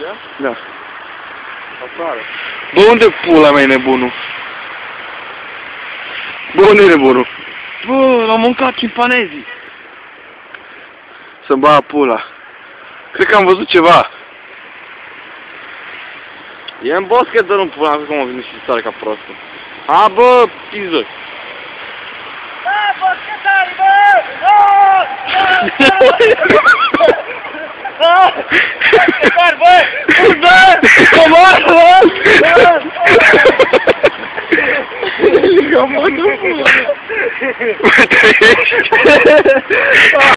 Da? Da. Afară. Bă, unde pula mea e nebunul? Bă, unde e nebunul? Bă, l-am mâncat chimpanezii. Să-mi bag pula. Cred că am văzut ceva. E în bosche, dă nu pula, cum a venit și stare ca prostul. Ha, bă, piză. Bă, boschetari, bă! Boschetari, bă! Bă! Comor, bă! Comor, bă! Bă, trăiești!